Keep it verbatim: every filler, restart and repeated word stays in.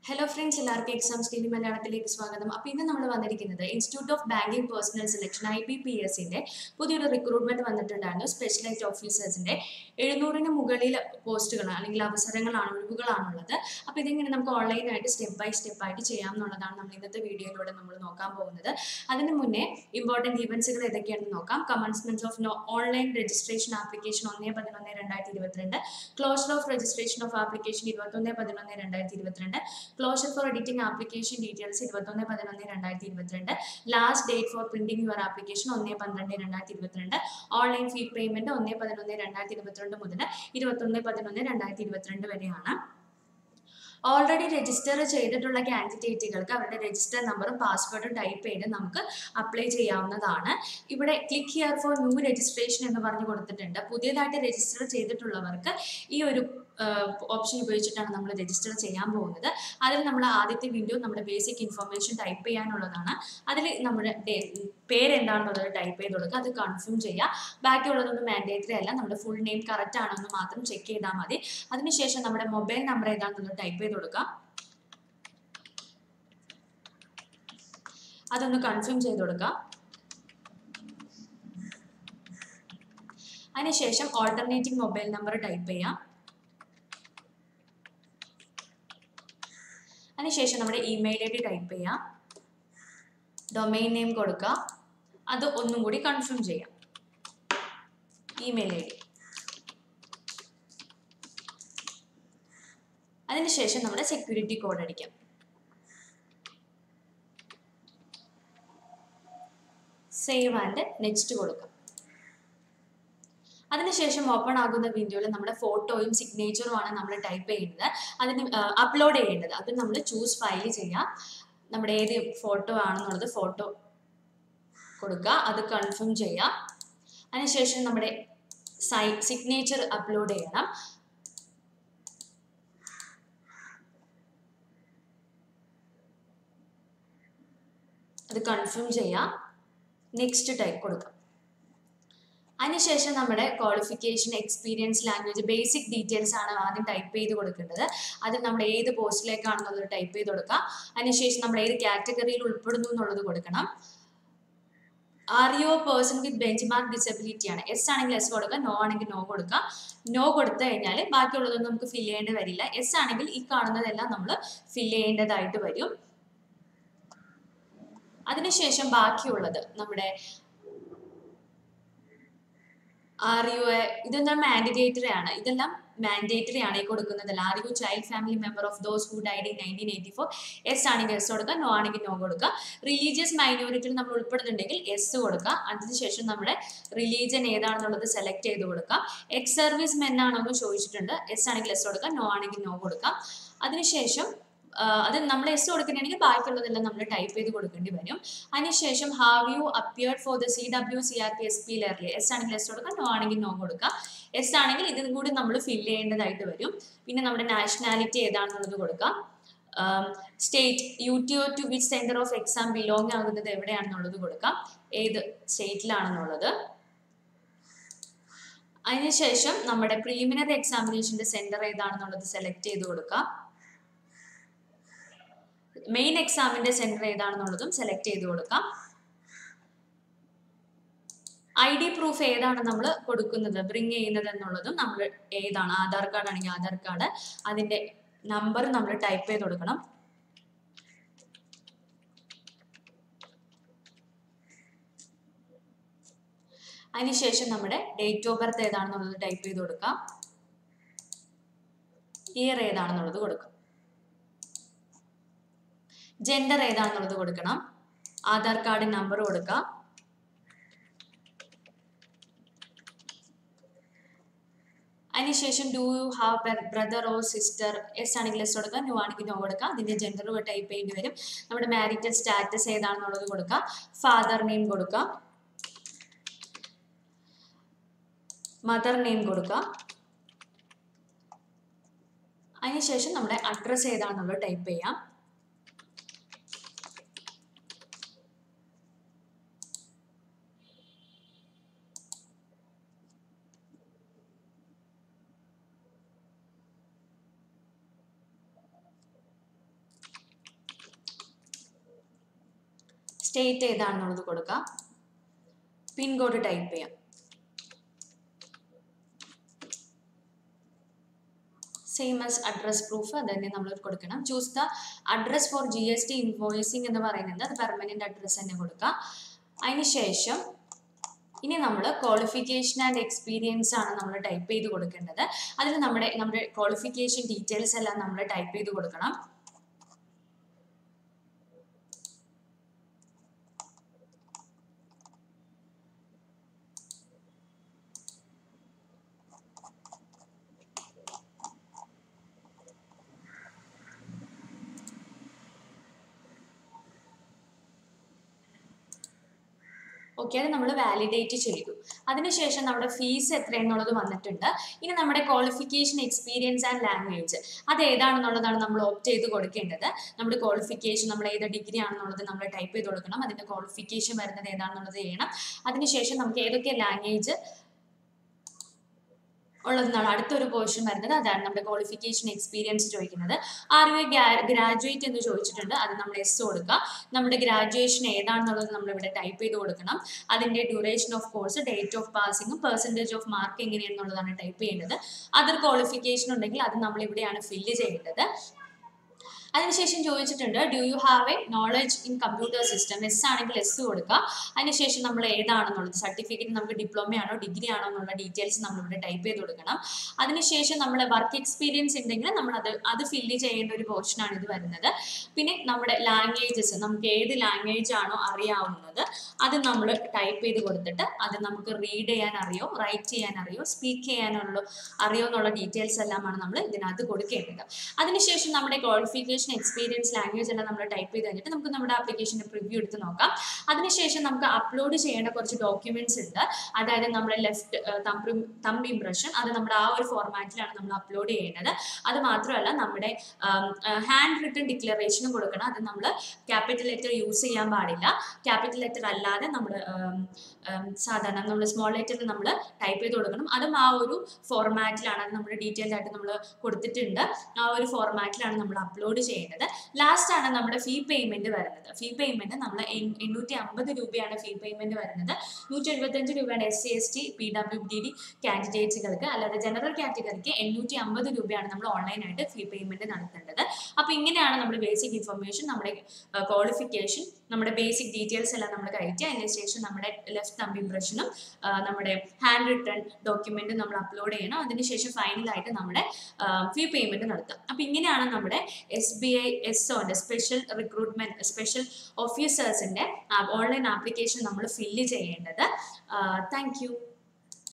Hello friends, എല്ലാവർക്കും exam സ്ക്രീനിൽ മലയാളത്തിലേക്ക് സ്വാഗതം. അപ്പോൾ ഇന്ന് നമ്മൾ വന്നിരിക്കുന്നത് institute of banking personnel selection I B P എസിന്റെ പുതിയൊരു റിക്രൂട്ട്മെന്റ് വന്നിട്ടുണ്ടായിരുന്നു. സ്പെഷ്യലൈസ്ഡ് ഓഫീസേഴ്സിന്റെ എഴുന്നൂറിന് മുകളിൽ പോസ്റ്റുകൾ അല്ലെങ്കിൽ അവസരങ്ങളാണ് ഒഴിവുകളാണുള്ളത്. അപ്പോൾ ഇതിങ്ങനെ നമുക്ക് ഓൺലൈനായിട്ട് സ്റ്റെപ്പ് ബൈ സ്റ്റെപ്പ് ആയിട്ട് ചെയ്യാവുന്നതാണ് നമ്മൾ ഇന്നത്തെ വീഡിയോയിലൂടെ നമ്മൾ നോക്കാൻ പോകുന്നത്. അതിന് മുന്നേ ഇമ്പോർട്ടൻറ്റ് ഇവന്റ്സുകൾ ഏതൊക്കെയാണെന്ന് നോക്കാം. Commencement of online registration application ഒന്ന് പതിനൊന്ന് രണ്ടായിരത്തി ഇരുപത്തിരണ്ട്, closure of registration of application ഇരുപത്തൊന്ന് പതിനൊന്ന് രണ്ടായിരത്തി ഇരുപത്തിരണ്ട്, closure for editing application details ഇരുപത്തൊന്ന് പതിനൊന്ന് രണ്ടായിരത്തി ഇരുപത്തിരണ്ട്, last date for printing your application ഒന്ന് പന്ത്രണ്ട് രണ്ടായിരത്തി ഇരുപത്തിരണ്ട്, ഓൺലൈൻ ഫീ പേയ്മെന്റ് ഒന്ന് പതിനൊന്ന് രണ്ടായിരത്തി ഇരുപത്തിരണ്ട് മുതൽ ഇരുപത്തൊന്ന് പതിനൊന്ന് രണ്ടായിരത്തി ഇരുപത്തിരണ്ട് വരെയാണ്. ഓൾറെഡി രജിസ്റ്റർ ചെയ്തിട്ടുള്ള കാൻഡിഡേറ്റുകൾക്ക് അവരുടെ രജിസ്റ്റർ നമ്പറും പാസ്വേഡും ടൈപ്പ് ചെയ്ത് നമുക്ക് അപ്ലൈ ചെയ്യാവുന്നതാണ്. ഇവിടെ click here for new registration എന്ന് പറഞ്ഞു കൊടുത്തിട്ടുണ്ട്. പുതിയതായിട്ട് രജിസ്റ്റർ ചെയ്തിട്ടുള്ളവർക്ക് ഈ ഒരു ഓപ്ഷൻ ഉപയോഗിച്ചിട്ടാണ് നമ്മൾ രജിസ്റ്റർ ചെയ്യാൻ പോകുന്നത്. അതിൽ നമ്മൾ ആദ്യത്തെ വിൻഡോ നമ്മുടെ ബേസിക് ഇൻഫർമേഷൻ ടൈപ്പ് ചെയ്യാനുള്ളതാണ്. അതിൽ നമ്മുടെ പേര് എന്താണെന്നുള്ളത് ടൈപ്പ് ചെയ്ത് കൊടുക്കുക, അത് കൺഫേം ചെയ്യുക. ബാക്കിയുള്ളതൊന്നും മാൻഡേറ്ററി അല്ല, നമ്മുടെ ഫുൾ നെയിം കറക്റ്റ് ആണോ എന്ന് മാത്രം ചെക്ക് ചെയ്താൽ മതി. അതിനുശേഷം നമ്മുടെ മൊബൈൽ നമ്പർ ഏതാണെന്നുള്ളത് ടൈപ്പ് ചെയ്ത് കൊടുക്കുക, അതൊന്ന് കൺഫേം ചെയ്ത് കൊടുക്കുക. അതിനുശേഷം ഓൾട്ടർനേറ്റീവ് മൊബൈൽ നമ്പർ ടൈപ്പ് ചെയ്യാം. അതിനുശേഷം നമ്മുടെ ഇമെയിൽ ഐ ഡി ടൈപ്പ് ചെയ്യാം, ഡൊമൈൻ നെയിം കൊടുക്കുക, അത് ഒന്നും കൂടി കൺഫേം ചെയ്യാം. Email I D. അതിനുശേഷം നമ്മുടെ സെക്യൂരിറ്റി കോഡ് അടിക്കാം. സേവ് ആൻഡ് നെക്സ്റ്റ് കൊടുക്കാം. അതിനുശേഷം ഓപ്പൺ ആകുന്ന വിൻഡോയിൽ നമ്മുടെ ഫോട്ടോയും സിഗ്നേച്ചറുമാണ് നമ്മൾ ടൈപ്പ് ചെയ്യുന്നത്, അതിന് അപ്ലോഡ് ചെയ്യേണ്ടത്. അത് നമ്മൾ ചൂസ് ഫയൽ ചെയ്യാം. നമ്മുടെ ഏത് ഫോട്ടോ ആണെന്നുള്ളത് ഫോട്ടോ കൊടുക്കുക, അത് കൺഫേം ചെയ്യാം. അതിനുശേഷം നമ്മുടെ സൈ സിഗ്നേച്ചർ അപ്ലോഡ് ചെയ്യണം. അത് കൺഫേം ചെയ്യാം. നെക്സ്റ്റ് ടൈപ്പ് കൊടുക്കാം. അതിനുശേഷം നമ്മുടെ qualification, experience, language, basic details ആണ് ആദ്യം ടൈപ്പ് ചെയ്ത് കൊടുക്കേണ്ടത്. അത് നമ്മൾ ഏത് പോസ്റ്റിലേക്കാണെന്നുള്ളത് ടൈപ്പ് ചെയ്ത് കൊടുക്കാം. അതിനുശേഷം നമ്മൾ ഏത് കാറ്റഗറിയിൽ ഉൾപ്പെടുന്നു എന്നുള്ളത് കൊടുക്കണം. Are you person with benchmark disability ആണ്. എസ് ആണെങ്കിൽ എസ് കൊടുക്കുക, നോ ആണെങ്കിൽ നോ കൊടുക്കുക. നോ കൊടുത്തു കഴിഞ്ഞാൽ ബാക്കിയുള്ളതൊന്നും നമുക്ക് ഫില്ല് ചെയ്യേണ്ടി വരില്ല. എസ് ആണെങ്കിൽ ഈ കാണുന്നതെല്ലാം നമ്മൾ ഫില്ല് ചെയ്യേണ്ടതായിട്ട് വരും. അതിനുശേഷം ബാക്കിയുള്ളത് നമ്മുടെ ആർ യു എ, ഇതെല്ലാം മാൻഡേറ്ററി ആണ്. ഇതെല്ലാം മാൻഡേറ്ററി ആണ് ഈ കൊടുക്കുന്നതല്ല. Are you child family member of those who died in nineteen eighty four, yes ആണെങ്കിൽ എസ് കൊടുക്കുക, നോ ആണെങ്കിൽ നോ കൊടുക്കുക. റിലീജിയസ് മൈനോറിറ്റിയിൽ നമ്മൾ ഉൾപ്പെടുന്നുണ്ടെങ്കിൽ എസ് കൊടുക്കുക. അതിനുശേഷം നമ്മുടെ റിലീജിയൻ ഏതാണെന്നുള്ളത് സെലക്ട് ചെയ്ത് കൊടുക്കുക. എക്സ് സർവീസ് മെൻ ആണോ എന്ന് ചോദിച്ചിട്ടുണ്ട്. എസ് ആണെങ്കിൽ എസ് കൊടുക്കുക, നോ ആണെങ്കിൽ നോ കൊടുക്കുക. അതിനുശേഷം അത് നമ്മൾ എസ് കൊടുക്കുന്നുണ്ടെങ്കിൽ ബാക്കിയുള്ളതെല്ലാം നമ്മൾ ടൈപ്പ് ചെയ്ത് കൊടുക്കേണ്ടി വരും. അതിനുശേഷം have you appeared for the C W C R P S P ലെയറിൽ എസ് ആണെങ്കിൽ എസ് കൊടുക്കുക, നോ ആണെങ്കിൽ നോ കൊടുക്കുക. എസ് ആണെങ്കിൽ ഇതും കൂടി നമ്മൾ ഫില്ല് ചെയ്യേണ്ടതായിട്ട് വരും. പിന്നെ നമ്മുടെ നാഷണാലിറ്റി ഏതാണെന്നുള്ളത് കൊടുക്കാം. സ്റ്റേറ്റ്, യു ടി ഒ to which centre of exam belong ആകുന്നത് എവിടെയാണെന്നുള്ളത് കൊടുക്കാം, ഏത് സ്റ്റേറ്റിലാണെന്നുള്ളത്. അതിനുശേഷം നമ്മുടെ പ്രീലിമിനറി എക്സാമിനേഷന്റെ സെന്റർ ഏതാണെന്നുള്ളത് സെലക്ട് ചെയ്ത് കൊടുക്കാം. മെയിൻ എക്സാമിന്റെ സെന്റർ ഏതാണെന്നുള്ളതും സെലക്ട് ചെയ്ത് കൊടുക്കാം. ഐ ഡി പ്രൂഫ് ഏതാണ് നമ്മൾ കൊടുക്കുന്നത്, ബ്രിങ് ചെയ്യുന്നത് എന്നുള്ളതും നമ്മൾ ഏതാണ്, ആധാർ കാർഡ് ആണെങ്കിൽ ആധാർ കാർഡ്, അതിന്റെ നമ്പർ നമ്മൾ ടൈപ്പ് ചെയ്ത് കൊടുക്കണം. അതിനുശേഷം നമ്മുടെ ഡേറ്റ് ഓഫ് ബർത്ത് ഏതാണെന്നുള്ളത് ടൈപ്പ് ചെയ്ത് കൊടുക്കാം. ഇയർ ഏതാണെന്നുള്ളത് കൊടുക്കാം. ജെൻഡർ ഏതാണെന്നുള്ളത് കൊടുക്കണം. ആധാർ കാർഡ് നമ്പർ കൊടുക്കാം. അതിനുശേഷം do you have brother or sister, yes ആണെങ്കിൽ എസ് കൊടുക്കാം, നോ ആണെങ്കിൽ നോ കൊടുക്കാം. അതിന്റെ ജെൻഡർ ടൈപ്പ് ചെയ്യേണ്ടി വരും. നമ്മുടെ മാരിറ്റൽ സ്റ്റാറ്റസ് ഏതാണെന്നുള്ളത് കൊടുക്കാം. ഫാദർ നെയിം കൊടുക്കാം, മദർ നെയിം കൊടുക്കാം. അതിനുശേഷം നമ്മുടെ അഡ്രസ്സ് ഏതാണെന്നുള്ളത് ടൈപ്പ് ചെയ്യാം. സ്റ്റേറ്റ് ഏതാണെന്നുള്ളത് കൊടുക്കാം, പിൻകോഡ് ടൈപ്പ് ചെയ്യാം, സെയിം ആസ് അഡ്രസ് പ്രൂഫ് അത് തന്നെ നമ്മൾ കൊടുക്കണം. Choose the address for G S T invoicing എന്ന് പറയുന്നത് അത് പെർമനന്റ് അഡ്രസ് തന്നെ കൊടുക്കുക. അതിനുശേഷം ഇനി നമ്മൾ ക്വാളിഫിക്കേഷൻ ആൻഡ് എക്സ്പീരിയൻസ് ആണ് നമ്മൾ ടൈപ്പ് ചെയ്ത് കൊടുക്കേണ്ടത്. അതിൽ നമ്മുടെ നമ്മുടെ ക്വാളിഫിക്കേഷൻ ഡീറ്റെയിൽസ് എല്ലാം നമ്മൾ ടൈപ്പ് ചെയ്ത് കൊടുക്കണം. ഓക്കെ, അത് നമ്മൾ വാലിഡേറ്റ് ചെയ്തു. അതിനുശേഷം നമ്മുടെ ഫീസ് എത്രയെന്നുള്ളത് വന്നിട്ടുണ്ട്. ഇനി നമ്മുടെ ക്വാളിഫിക്കേഷൻ, എക്സ്പീരിയൻസ് ആൻഡ് ലാംഗ്വേജ് അത് ഏതാണെന്നുള്ളതാണ് നമ്മൾ ഓപ്റ്റ് ചെയ്ത് കൊടുക്കേണ്ടത്. നമ്മുടെ ക്വാളിഫിക്കേഷൻ നമ്മൾ ഏത് ഡിഗ്രി ആണെന്നുള്ളത് നമ്മൾ ടൈപ്പ് ചെയ്ത് കൊടുക്കണം. അതിൻ്റെ ക്വാളിഫിക്കേഷൻ വരുന്നത് ഏതാണെന്നുള്ളത് ചെയ്യണം. അതിനുശേഷം നമുക്ക് ഏതൊക്കെ ലാംഗ്വേജ് ഉള്ളതെന്നാണ് അടുത്തൊരു പോർഷൻ വരുന്നത്. അതാണ് നമ്മുടെ ക്വാളിഫിക്കേഷൻ, എക്സ്പീരിയൻസ് ചോദിക്കുന്നത്. ആർ യു എ ഗ്രാജുവേറ്റ് എന്ന് ചോദിച്ചിട്ടുണ്ട്, അത് നമ്മൾ എസ് കൊടുക്കുക. നമ്മുടെ ഗ്രാജുവേഷൻ ഏതാണെന്നുള്ളത് നമ്മൾ ഇവിടെ ടൈപ്പ് ചെയ്ത് കൊടുക്കണം. അതിൻ്റെ duration of course, date of പാസിങ്ങും പെർസെൻറ്റേജ് ഓഫ് മാർക്ക് എങ്ങനെയാണെന്നുള്ളതാണ് ടൈപ്പ് ചെയ്യേണ്ടത്. അതർ ക്വാളിഫിക്കേഷൻ ഉണ്ടെങ്കിൽ അത് നമ്മൾ ഇവിടെയാണ് ഫില്ല് ചെയ്യേണ്ടത്. അതിനുശേഷം ചോദിച്ചിട്ടുണ്ട് do you have a knowledge in computer system, yes ആണെങ്കിൽ എസ് കൊടുക്കുക. അതിനുശേഷം നമ്മൾ ഏതാണെന്നുള്ളത്, സർട്ടിഫിക്കറ്റ് നമുക്ക് ഡിപ്ലോമയാണോ ഡിഗ്രി ആണോ എന്നുള്ള ഡീറ്റെയിൽസ് നമ്മളിവിടെ ടൈപ്പ് ചെയ്ത് കൊടുക്കണം. അതിനുശേഷം നമ്മൾ വർക്ക് എക്സ്പീരിയൻസ് ഉണ്ടെങ്കിൽ നമ്മൾ അത് അത് ഫില്ല് ചെയ്യേണ്ട ഒരു പോർഷനാണ് ഇത് വരുന്നത്. പിന്നെ നമ്മുടെ ലാംഗ്വേജസ്, നമുക്ക് ഏത് ലാംഗ്വേജ് ആണോ അറിയാവുന്നത് അത് നമ്മൾ ടൈപ്പ് ചെയ്ത് കൊടുത്തിട്ട് അത് നമുക്ക് റീഡ് ചെയ്യാൻ അറിയോ, റൈറ്റ് ചെയ്യാൻ അറിയോ, സ്പീക്ക് ചെയ്യാനുള്ള അറിയോ എന്നുള്ള ഡീറ്റെയിൽസ് എല്ലാമാണ് നമ്മൾ ഇതിനകത്ത് കൊടുക്കേണ്ടത്. അതിനുശേഷം നമ്മുടെ ക്വാളിഫിക്കേഷൻ, എക്സ്പീരിയൻസ്, ലാംഗ്വേജ് എല്ലാം നമ്മൾ ടൈപ്പ് ചെയ്ത് കഴിഞ്ഞിട്ട് നമുക്ക് നമ്മുടെ ആപ്ലിക്കേഷൻ്റെ പ്രിവ്യൂ എടുത്ത് നോക്കാം. അതിനുശേഷം നമുക്ക് അപ്ലോഡ് ചെയ്യേണ്ട കുറച്ച് ഡോക്യുമെന്റ്സ് ഉണ്ട്. അതായത് നമ്മുടെ ലെഫ്റ്റ് തമ്പ് ഇംപ്രഷൻ, അത് നമ്മുടെ ആ ഒരു ഫോർമാറ്റിലാണ് നമ്മൾ അപ്ലോഡ് ചെയ്യേണ്ടത്. അത് മാത്രമല്ല നമ്മുടെ ഹാൻഡ് റിട്ടൺ ഡിക്ലറേഷനും കൊടുക്കണം. അത് നമ്മൾ ക്യാപിറ്റൽ ലെറ്റർ യൂസ് ചെയ്യാൻ പാടില്ല. ക്യാപിറ്റൽ ലെറ്റർ അല്ലാതെ നമ്മൾ സാധാരണ നമ്മൾ സ്മോൾ ലെറ്ററിൽ നമ്മൾ ടൈപ്പ് ചെയ്ത് കൊടുക്കണം. അതും ആ ഒരു ഫോർമാറ്റിലാണ്, അത് നമ്മൾ ഡീറ്റെയിൽഡ് ആയിട്ട് നമ്മൾ കൊടുത്തിട്ടുണ്ട്. ആ ഒരു ഫോർമാറ്റിലാണ് നമ്മൾ അപ്ലോഡ് ചെയ്യേണ്ടത്. ലാസ്റ്റ് ആണ് നമ്മുടെ ഫീ പേയ്മെന്റ് വരുന്നത്. ഫീ പേയ്മെന്റ് നമ്മൾ എണ്ണൂറ്റി അമ്പത് രൂപയാണ് ഫീ പേയ്മെന്റ് വരുന്നത്. നൂറ്റി എഴുപത്തഞ്ച് രൂപയാണ് S C S T P W D D കാൻഡിഡേറ്റ്സുകൾക്ക്. അല്ലാതെ ജനറൽ കാറ്റഗറിക്ക് എണ്ണൂറ്റി അമ്പത് രൂപയാണ് നമ്മൾ ഓൺലൈനായിട്ട് ഫീ പേയ്മെന്റ് നടത്തേണ്ടത്. അപ്പോൾ ഇങ്ങനെയാണ് നമ്മുടെ ബേസിക് ഇൻഫർമേഷൻ, നമ്മുടെ ക്വാളിഫിക്കേഷൻ, നമ്മുടെ ബേസിക് ഡീറ്റെയിൽസ് എല്ലാം നമ്മൾ കയറ്റി അതിന് ശേഷം നമ്മുടെ ലെഫ്റ്റ് തമ്പ് ഇംപ്രഷനും നമ്മുടെ ഹാൻഡ് റിട്ടൺ ഡോക്യുമെന്റും നമ്മൾ അപ്ലോഡ് ചെയ്യണം. അതിനുശേഷം ഫൈനലായിട്ട് നമ്മുടെ ഫീ പേയ്മെന്റ് നടത്താം. അപ്പോൾ ഇങ്ങനെയാണ് നമ്മുടെ എസ് ബി ഐ എസ് ഒന്റെ സ്പെഷ്യൽ റിക്രൂട്ട്മെന്റ് സ്പെഷ്യൽ ഓഫീസേഴ്സിന്റെ ഓൺലൈൻ ആപ്ലിക്കേഷൻ നമ്മൾ ഫില്ല് ചെയ്യേണ്ടത്. Thank U.